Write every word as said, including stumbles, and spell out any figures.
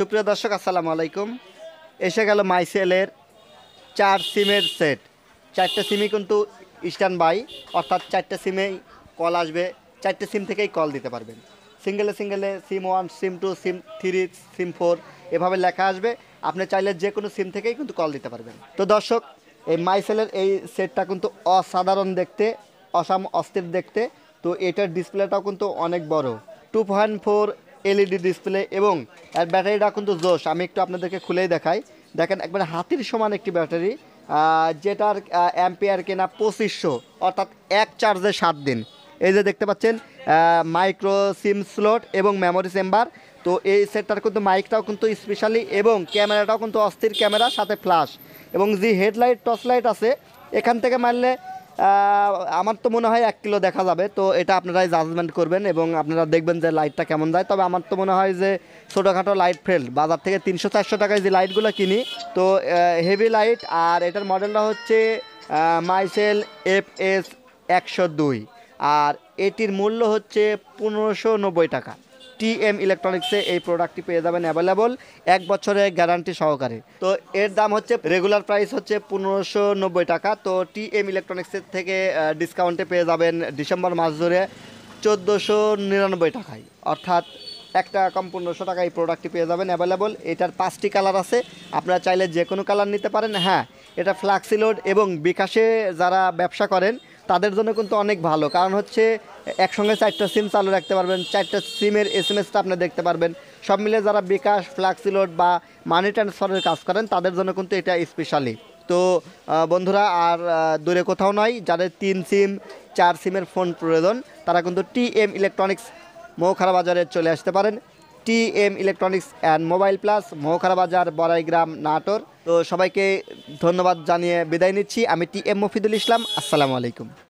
সুপ্রিয় দর্শক আসসালামু আলাইকুম। এসে গেল মাইসেলের চার সিমের সেট। চারটে সিমই কিন্তু স্ট্যান্ড বাই, অর্থাৎ চারটে সিমেই কল আসবে, চারটে সিম থেকেই কল দিতে পারবেন। সিঙ্গেলে সিঙ্গেলে sim one, sim two, sim three, sim four এভাবে লেখা আসবে। আপনি চাইলে যে কোনো সিম থেকেই কিন্তু কল দিতে পারবেন। তো দর্শক, এই মাইসেলের এই সেটটা কিন্তু অসাধারণ দেখতে, অসাম অস্থির দেখতে। তো এটার ডিসপ্লেটাও কিন্তু অনেক বড়, two point four LED display, এবং এর ব্যাটারিটা কিন্তু জোশ। আমি একটু আপনাদেরকে খুলেই দেখাই। দেখেন, একবারে হাতির সমান একটি ব্যাটারি, যেটার অ্যাম্পিয়ার কেনা পঁচিশশো, অর্থাৎ এক চার্জে সাত দিন। এই যে দেখতে পাচ্ছেন মাইক্রো সিম স্লট এবং মেমোরি চেম্বার। তো এই সেটটার কিন্তু মাইকটাও কিন্তু স্পেশালি, এবং ক্যামেরাটাও কিন্তু অস্থির ক্যামেরা, সাথে ফ্ল্যাশ, এবং যে হেডলাইট টর্চ লাইট আছে এখান থেকে মারলে আমার তো মনে হয় এক কিলো দেখা যাবে। তো এটা আপনারাই জাজমেন্ট করবেন এবং আপনারা দেখবেন যে লাইটটা কেমন যায়। তবে আমার তো মনে হয় যে ছোটোখাটো লাইট ফেল, বাজার থেকে তিনশো চারশো টাকায় যে লাইটগুলো কিনি, তো হেভি লাইট। আর এটার মডেলটা হচ্ছে মাইসেল এফ এস একশো দুই, আর এটির মূল্য হচ্ছে পনেরোশো নব্বই টাকা। টি এম ইলেকট্রনিক্সে এই প্রোডাক্টটি পেয়ে যাবেন অ্যাভেলেবল এক বছরের গ্যারান্টি সহকারে। তো এর দাম হচ্ছে, রেগুলার প্রাইস হচ্ছে পনেরোশো নব্বই টাকা। তো টি এম ইলেকট্রনিক্সের থেকে ডিসকাউন্টে পেয়ে যাবেন ডিসেম্বর মাস ধরে চোদ্দোশো নিরানব্বই টাকায়, অর্থাৎ এক টাকা কম পনেরোশো টাকা এই প্রোডাক্টটি পেয়ে যাবেন অ্যাভেলেবল। এটার পাঁচটি কালার আছে, আপনারা চাইলে যে কোনো কালার নিতে পারেন। হ্যাঁ, এটা ফ্ল্যাক্সি লোড এবং বিকাশে যারা ব্যবসা করেন তাদের জন্য কিন্তু অনেক ভালো, কারণ হচ্ছে একসঙ্গে চারটা সিম চালু রাখতে পারবেন, চারটা সিমের এস এম এসটা আপনি দেখতে পারবেন। সব মিলে যারা বিকাশ, ফ্ল্যাক্সি লোড বা মানি ট্রান্সফারের কাজ করেন তাদের জন্য কিন্তু এটা স্পেশালি। তো বন্ধুরা, আর দূরে কোথাও নয়, যাদের তিন সিম চার সিমের ফোন প্রয়োজন তারা কিন্তু টি এম ইলেকট্রনিক্স মৌখারা বাজারে চলে আসতে পারেন। T M electronics and mobile plus, Moukhara Bazar, Baraigram, Natore. তো সবাইকে ধন্যবাদ জানিয়ে বিদায় নিচ্ছি। আমি টি এম মফিদুল ইসলাম। আসসালামু আলাইকুম।